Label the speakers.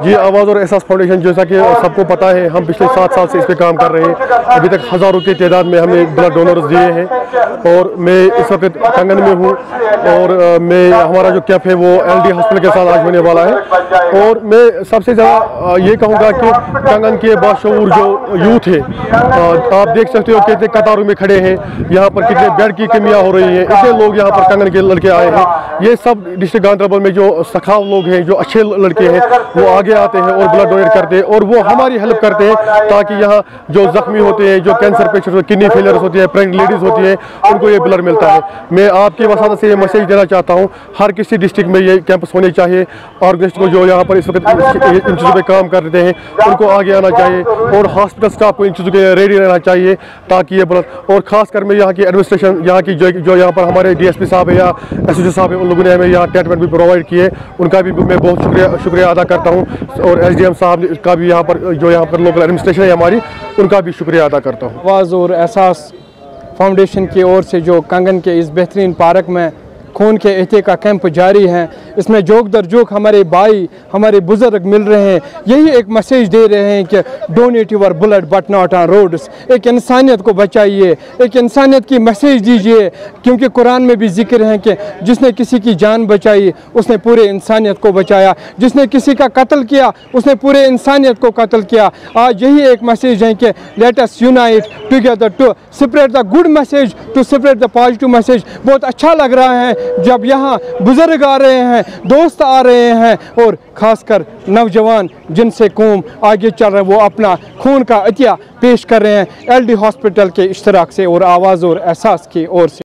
Speaker 1: जी, आवाज़ और एहसास फाउंडेशन, जैसा कि सबको पता है, हम पिछले 7 साल से इस पे काम कर रहे हैं। अभी तक हज़ारों की तादाद में हमें ब्लड डोनर्स दिए हैं और मैं इस वक्त कंगन में हूँ और हमारा जो कैंप है वो LD हॉस्पिटल के साथ आज होने वाला है। और मैं सबसे ज़्यादा ये कहूँगा कि कंगन के बाशऊर जो यूथ है, आप देख सकते हो कितने कतारों में खड़े हैं, यहाँ पर कितने बेड की कमियाँ हो रही हैं, इतने लोग यहाँ पर कंगन के लड़के आए हैं। ये सब डिस्ट्रिक्ट गांधरबल में जो सखाव लोग हैं, जो अच्छे लड़के हैं, वो आगे आते हैं और ब्लड डोनेट करते हैं और वो हमारी हेल्प करते हैं ताकि यहाँ जो जख्मी होते हैं, जो कैंसर पेशेंट, किडनी फेलियर्स होती है, प्रेग्नेंट लेडीज़ होती हैं, उनको ये ब्लड मिलता है। मैं आपकी वसात से ये मैसेज देना चाहता हूँ, हर किसी डिस्ट्रिक्ट में ये कैंपस होने चाहिए। ऑर्गेनिस्ट को जो यहाँ पर इस वक्त इन चीज़ों पर काम कर रहे हैं, उनको आगे आना चाहिए और हॉस्पिटल स्टाफ को इन चीज़ों के रेडी रहना चाहिए ताकि ये ब्लड, और ख़ासकर मैं यहाँ की एडमिनिस्ट्रेशन, यहाँ की जो यहाँ पर हमारे DSP साहब है या SHO साहब है, उन लोगों ने हमें यहाँ टेंट भी प्रोवाइड किए, उनका भी मैं बहुत शुक्रिया अदा करता हूँ। और SDM साहब का भी यहाँ पर जो यहाँ पर लोकल एडमिनिस्ट्रेशन है हमारी, उनका भी शुक्रिया अदा करता हूँ।
Speaker 2: आवाज़ और एहसास फाउंडेशन की ओर से जो कंगन के इस बेहतरीन पार्क में खून के एहते का कैंप जारी है, इसमें जोक दर जोक हमारे भाई, हमारे बुजुर्ग मिल रहे हैं, यही एक मैसेज दे रहे हैं कि donate your blood but not on roads. एक इंसानियत को बचाइए, एक इंसानियत की मैसेज दीजिए, क्योंकि कुरान में भी जिक्र है कि जिसने किसी की जान बचाई उसने पूरे इंसानियत को बचाया, जिसने किसी का कत्ल किया उसने पूरे इंसानियत को कत्ल किया। आज यही एक मैसेज है कि let us unite together to spread the good message, to spread the positive message. बहुत अच्छा लग रहा है जब यहाँ बुजुर्ग आ रहे हैं, दोस्त आ रहे हैं और ख़ासकर नौजवान जिनसे कौम आगे चल रहे हैं, वो अपना खून का अतिया पेश कर रहे हैं LD हॉस्पिटल के इश्तराक से और आवाज़ और एहसास की ओर से।